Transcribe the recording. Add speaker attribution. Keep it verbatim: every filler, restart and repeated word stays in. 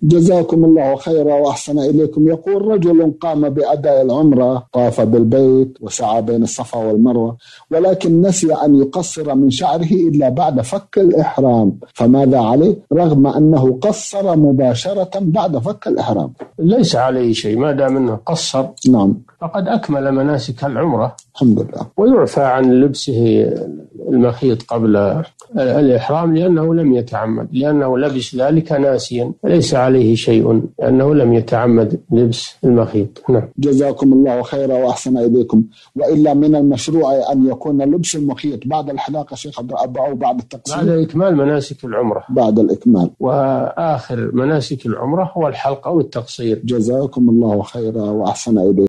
Speaker 1: جزاكم الله خيرا وأحسن إليكم. يقول رجل قام بأداء العمرة، طاف بالبيت وسعى بين الصفا والمروة، ولكن نسي أن يقصر من شعره إلا بعد فك الإحرام، فماذا عليه رغم أنه قصر مباشرة بعد فك الإحرام؟
Speaker 2: ليس عليه شيء ما دام أنه قصر.
Speaker 1: نعم.
Speaker 2: فقد أكمل مناسك العمرة
Speaker 1: الحمد لله.
Speaker 2: ويعفى عن لبسه المخيط قبل الإحرام لأنه لم يتعمد، لأنه لبس ذلك ناسيا، فليس عليه شيء لأنه لم يتعمد لبس المخيط. نعم.
Speaker 1: جزاكم الله خيرا وأحسن إليكم. وإلا من المشروع أن يكون لبس المخيط بعد الحلاقة شيخ عبد الرب أو بعد التقصير؟
Speaker 2: بعد إكمال مناسك العمرة.
Speaker 1: بعد الإكمال.
Speaker 2: وآخر مناسك العمرة هو الحلق أو التقصير.
Speaker 1: جزاكم الله خيرا وأحسن إليكم.